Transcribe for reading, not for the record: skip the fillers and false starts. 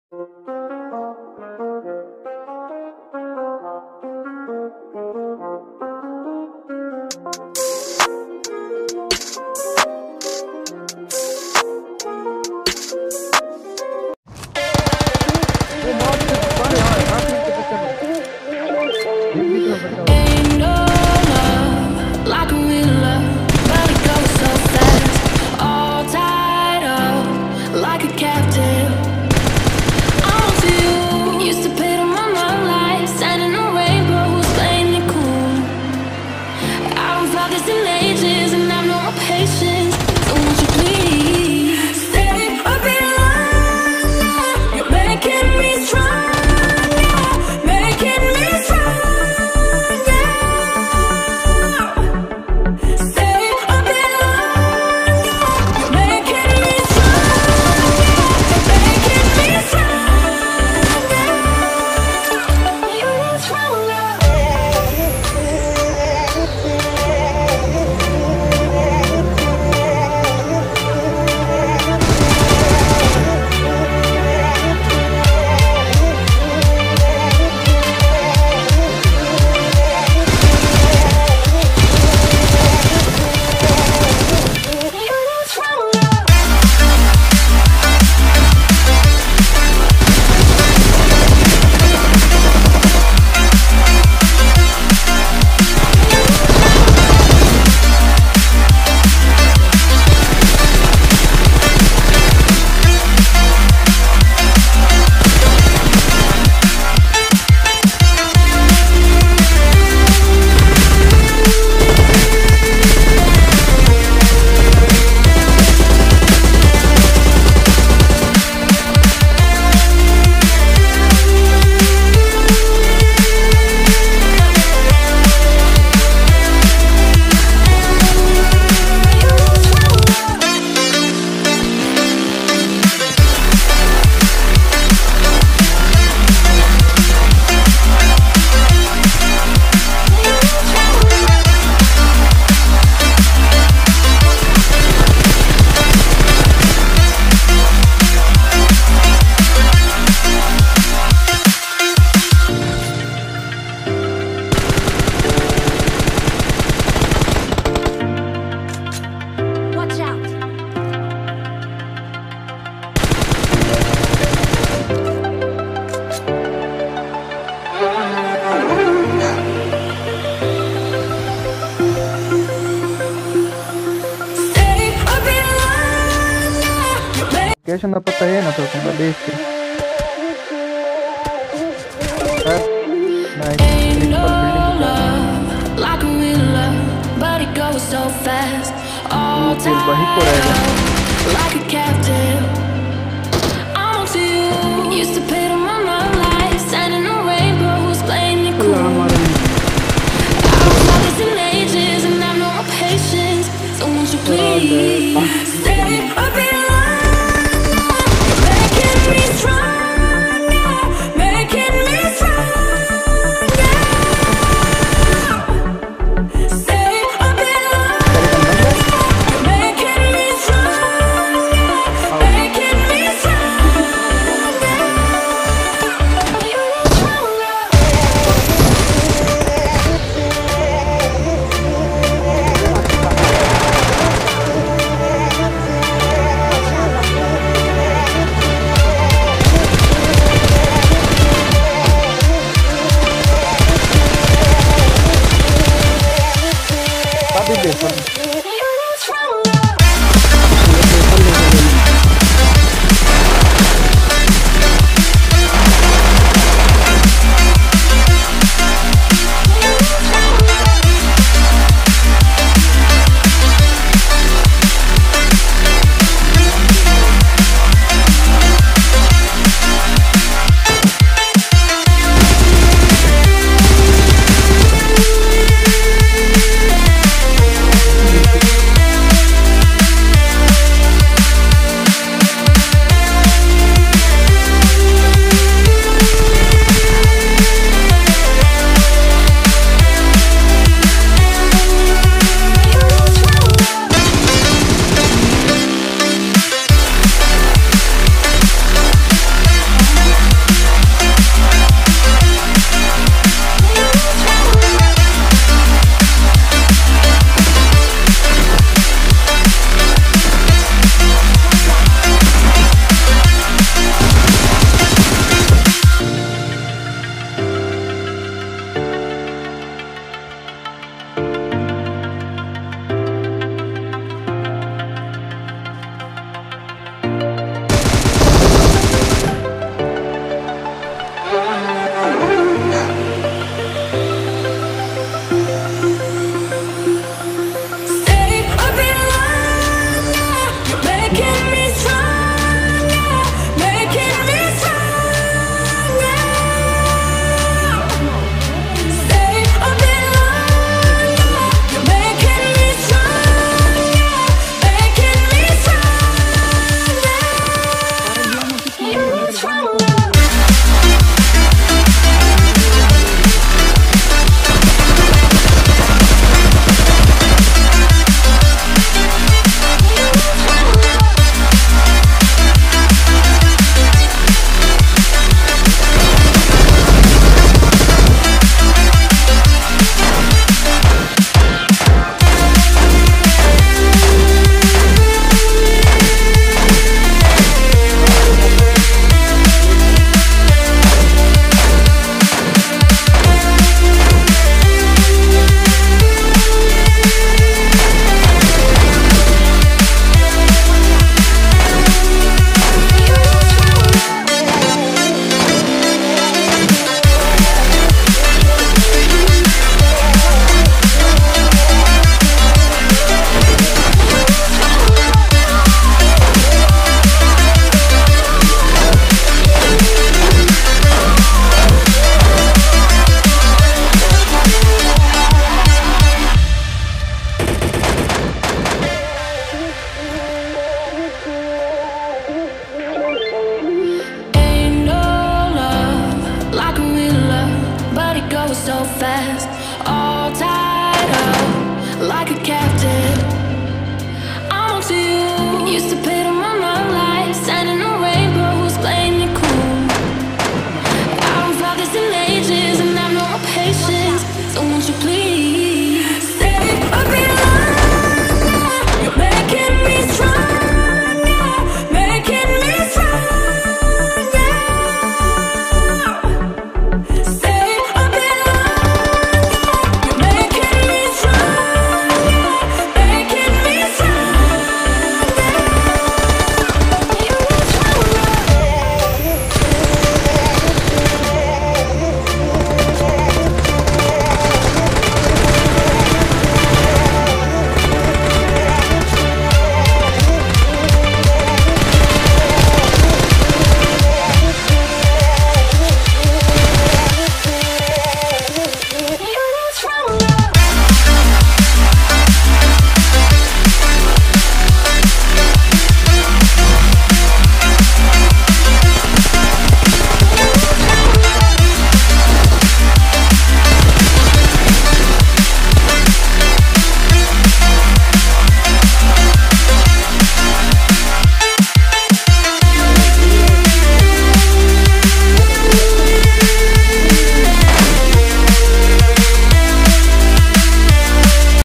Ain't no love like a real love, but it goes so fast. All tied up like a captive. I'm to you. Used to pay to my mom life, signing no rainbows, playing it cool. I don't felt this in ages, and I've no more patience. So won't you please stay a bit longer? You're making me stronger, making me stronger. Notification napatayin atau kembali sih. Ain't no love like a real love, but it goes so fast. All tied up like a captive. I'm to you. Used to pay to my mom life, signing no rainbows, playing it cool. I don't felt this in ages, and I've no more patience. So won't you please stay a bit longer? You're making me stronger, making me stronger. Tapi besok